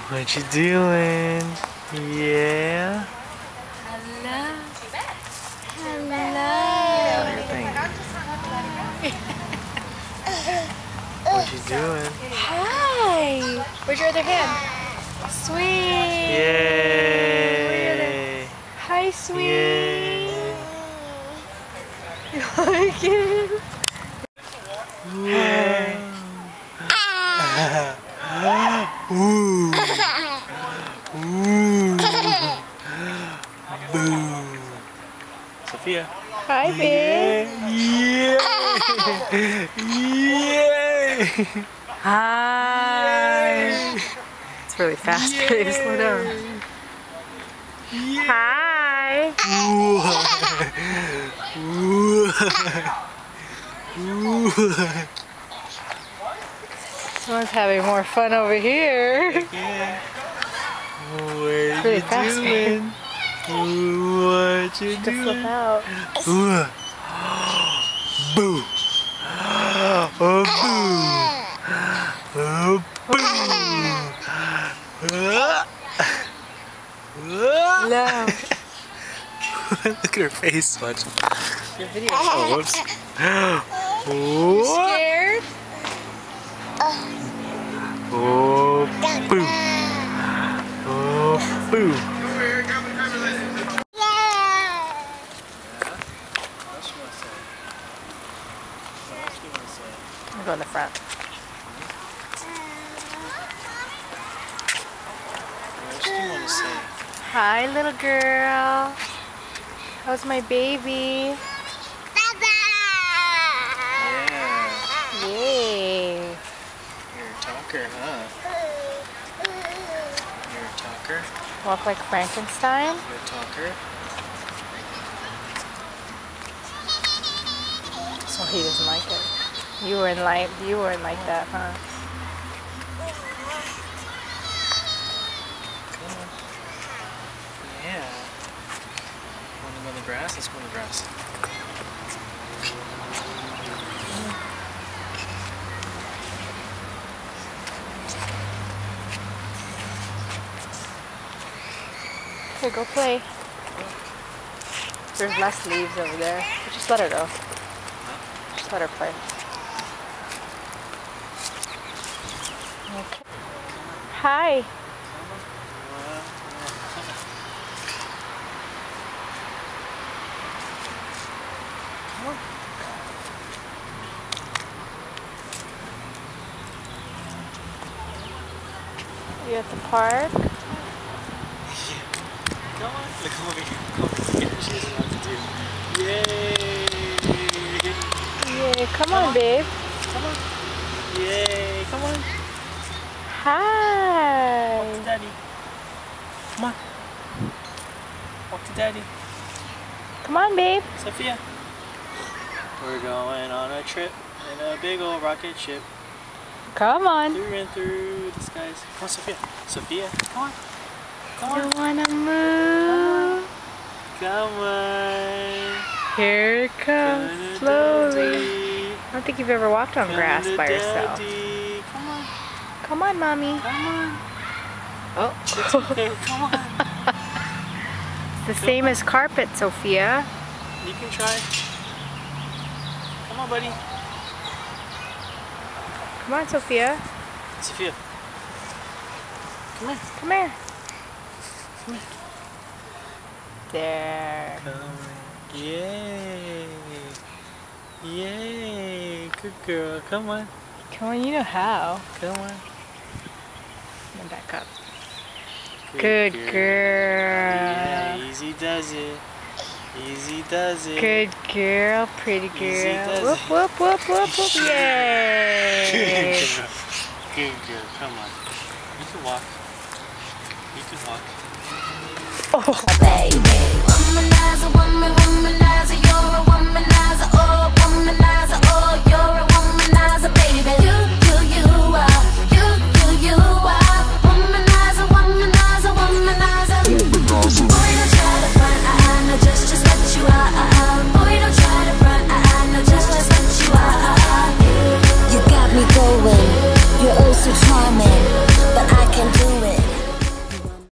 What you doing? Yeah? Hello. Hello. What you doing? Hi. Where's your other hand? Sweet. Yay! Hi, sweet. Yay! You like it? Ooh. Ooh. Boo. Sophia. Hi, babe. Yeah. Yay. Hi. It's really fast, babe. Slow down. Hi. Someone's having more fun over here. Yeah. What It's really you fast, doing? What you To flip doing? out. Boo! Oh, boo! Oh, boo! No. Look at her face. Watch. Your video. Oh, whoops. You scared? Oh, boo! Oh, boo! I'll go in the front. What do you want to say? Hi, little girl. How's my baby? Yeah. Yay. You're a talker, huh? You're a talker? Walk like Frankenstein? You're a talker? So he doesn't like it. You weren't like that, huh? Come on. Yeah. Want to go in the grass? Let's go in the grass. Okay, go play. There's less leaves over there. But just let her go. Just let her play. Okay. Hi. You at the park? Come on. Look over here. Come on. She doesn't know what to do. Yay! Yeah, come on, babe. Come on. Yay! Come on. Hi. Walk to daddy. Come on. Walk to daddy. Come on, babe. Sophia. We're going on a trip in a big old rocket ship. Come on. Through and through the skies. Come on, Sophia. Sophia, come on. Come You on. wanna move? Come on. Here it comes, Gonna slowly. daddy. I don't think you've ever walked on grass Gonna by yourself. daddy. Come on. Come on, mommy. Come on. Oh. It's okay. Come on. The same as carpet, Sophia. You can try. Come on, buddy. Come on, Sophia. Sophia. Come here. Come here. Come here. There. Come on. Yay. Yay. Good girl. Come on. Come on, you know how. Come on. And back up. Good girl. Yeah, easy does it. Easy does it. Good girl, pretty Easy girl. does Whoop, it. whoop, whoop, whoop, whoop. Good Yay. girl. Good girl. Come on. You can walk. You can walk. Oh. Baby, womanizer, womanizer, you're a womanizer, oh, womanizer.